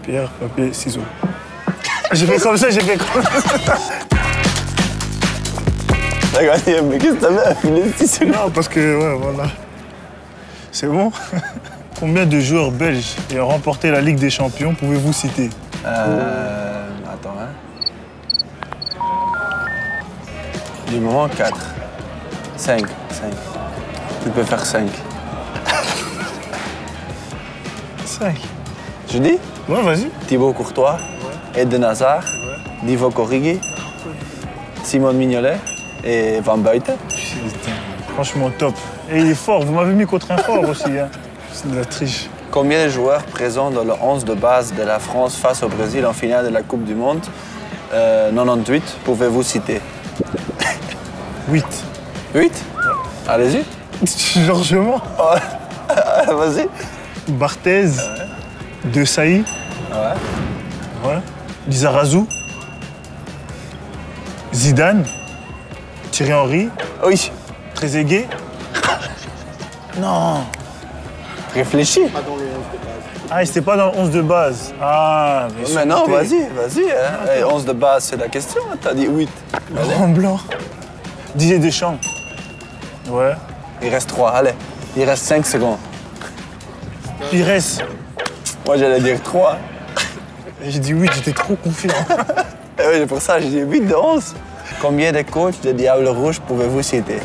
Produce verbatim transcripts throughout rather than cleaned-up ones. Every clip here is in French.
Pierre, papier, ciseaux. J'ai fait comme ça, j'ai fait comme ça. T'as gagné, mais qu'est-ce que t'avais à filer six secondes? Non, parce que, ouais, voilà. C'est bon? Combien de joueurs belges ayant remporté la Ligue des Champions pouvez-vous citer? Euh... Attends, hein. Du moment, quatre. cinq. cinq. Tu peux faire cinq. cinq. Je dis? Ouais, vas-y. Thibaut Courtois, ouais. Eden Hazard, ouais. Divock Origi, ouais. Simon Mignolet et Van Buiten. Putain, franchement top. Et il est fort, vous m'avez mis contre un fort aussi. Hein. C'est de la triche. Combien de joueurs présents dans le onze de base de la France face au Brésil en finale de la Coupe du Monde euh, quatre-vingt-dix-huit, pouvez-vous citer? huit. huit? Ouais. Allez-y. Largement. Oh. Vas-y. Barthez, ouais. De Sailly, ouais. Ouais. Lizarazu, Zidane, Thierry Henry, oui. Trezeguet. Non. Réfléchis. Ah, c'était pas dans le onze de base. Ah, mais, mais non, vas-y, vas-y. Hein. Hey, onze de base, c'est la question. T'as dit huit. Laurent Blanc. Didier Deschamps. Ouais. Il reste trois, allez. Il reste cinq secondes. Pires. Moi, j'allais dire trois. J'ai dit huit, j'étais trop confiant. Et oui, c'est pour ça, j'ai dit huit de onze. Combien de coachs de Diable Rouge pouvez-vous citer?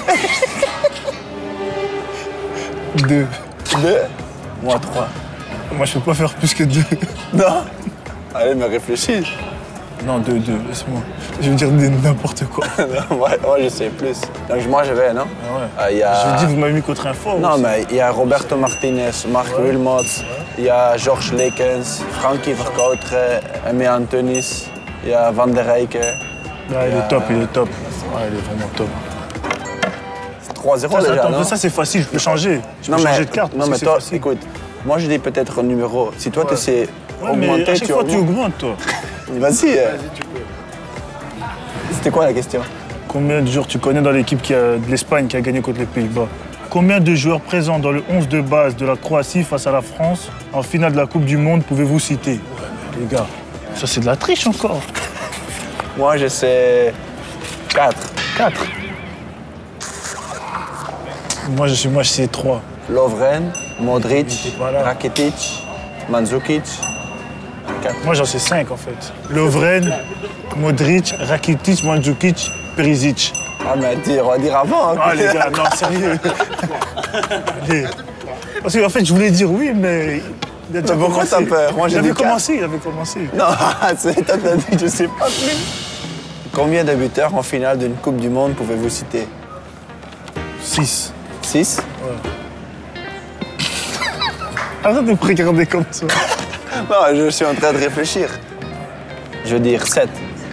Deux. Deux? Moi, trois. Moi, je peux pas faire plus que deux. Non? Allez, mais réfléchis. Non, deux, deux, laisse-moi. Je veux dire n'importe quoi. Non, moi, moi, je sais plus. Donc, moi, je vais, non? Ah ouais. Ah, y a... Je dis, vous m'avez mis contre un fort. Non, aussi. mais il y a Roberto Martinez, Marc ouais. Wilmots, il ouais. y a Georges Lekens, Frankie Verkoutre, Aimé Antonis, il y a Van der Eyck. Ah, il est top, il est top. Ouais, il est vraiment top. C'est trois zéro déjà, attends, non? Ça, c'est facile, je peux changer. Je non, peux mais, changer de carte. Non, mais toi, facile. Écoute, moi, je dis peut-être un numéro. Si toi, ouais. tu sais ouais, augmenter, mais à chaque tu fois, augmentes. tu augmentes, toi. Vas-y. Vas-y, tu peux. C'était quoi la question? Combien de joueurs tu connais dans l'équipe de l'Espagne qui a gagné contre les Pays-Bas? Combien de joueurs présents dans le onze de base de la Croatie face à la France en finale de la Coupe du Monde pouvez-vous citer? Ouais, mais les gars, ça c'est de la triche encore. Moi, je sais quatre. quatre. Moi, je sais, moi, je sais trois. Lovren, Modric, Rakitic, Mandzukic. quatre. Moi, j'en sais cinq, en fait. Lovren, Modric, Rakitic, Mandzukic, Perisic. Ah, mais dire, on va dire avant. Hein. Ah, les gars, non, sérieux. Allez. Parce qu'en fait, je voulais dire oui, mais... Il a déjà mais pourquoi t'as peur? Moi, il avait commencé, il avait commencé. Non, c'est toi, t'as dit, je sais pas plus. Combien de buteurs en finale d'une Coupe du Monde pouvez-vous citer? six. six? Ouais. Arrête de me regarder comme ça. Non, je suis en train de réfléchir. Je veux dire sept.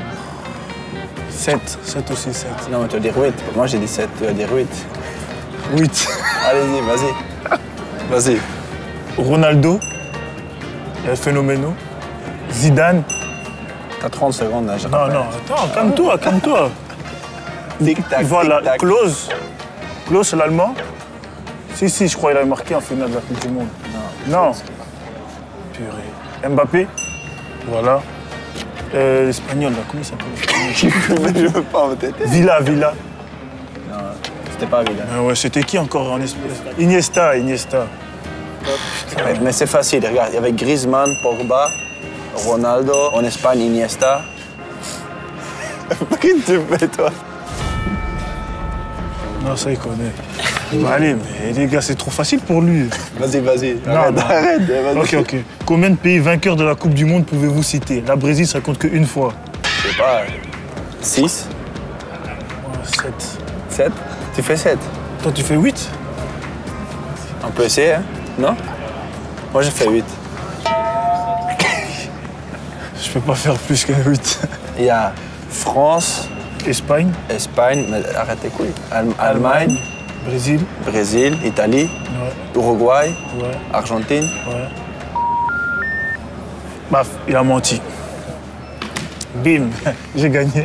sept. sept aussi, sept. Non, mais tu vas dire huit. Moi, j'ai dit sept. Tu vas dire huit. huit. Allez-y, vas-y. Vas-y. Ronaldo. Il est phénoménal. Zidane. T'as trente secondes, là. Non, non, attends, calme-toi, calme-toi. Tic-tac, voilà, tic-tac. Klose. Klose, l'Allemand. Si, si, je crois qu'il avait marqué en finale de la Coupe du Monde. Non. Non. Purée. Mbappé. Voilà. Euh, L'Espagnol, là, comment il s'appelle? Je veux pas m'entêter. Villa, Villa. Non, c'était pas Villa. Ah ouais, c'était qui encore en Espagne? Iniesta, Iniesta. Ouais, mais c'est facile, regarde. Il y avait Griezmann, Pogba, Ronaldo, en Espagne, Iniesta. Qu'est-ce que tu fais, toi? Non, ça, il connaît. Bah, allez, mais les gars, c'est trop facile pour lui. Vas-y, vas-y. Non, arrête, non. arrête. Vas-y. Ok, ok. Combien de pays vainqueurs de la Coupe du Monde pouvez-vous citer? La Brésil, ça compte qu'une fois. Je sais pas. six? Ouais, sept. sept? Tu fais sept? Toi, tu fais huit? On peut essayer, hein? Non? Moi, j'ai fait huit. Je peux pas faire plus que huit. Il y a France, Espagne, Espagne, mais arrête tes couilles. Allem- Allemagne, Brésil, Brésil, Italie, ouais, Uruguay, ouais, Argentine. ouais. Baf, il a menti. Bim, j'ai gagné.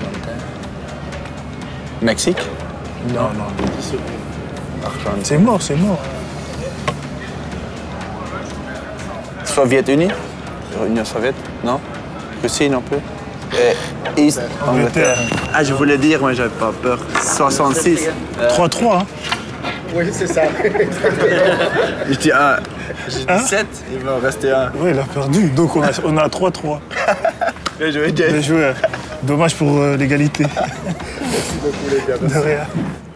Mexique? Non, non. Argentine. C'est mort, c'est mort. Soviet-Unis? Union soviétique, non? Russie non plus. Et East, Angleterre. Angleterre. Ah, je voulais dire, mais j'avais pas peur. soixante-six. trois trois, hein. Oui, c'est ça. Je dis un. J'ai dit Hein? sept, il va en rester un. Oui, il a perdu. Donc on a, on a trois trois. Bien joué, Jay. Bien joué. Dommage pour euh, l'égalité. Merci beaucoup, les gars. De rien.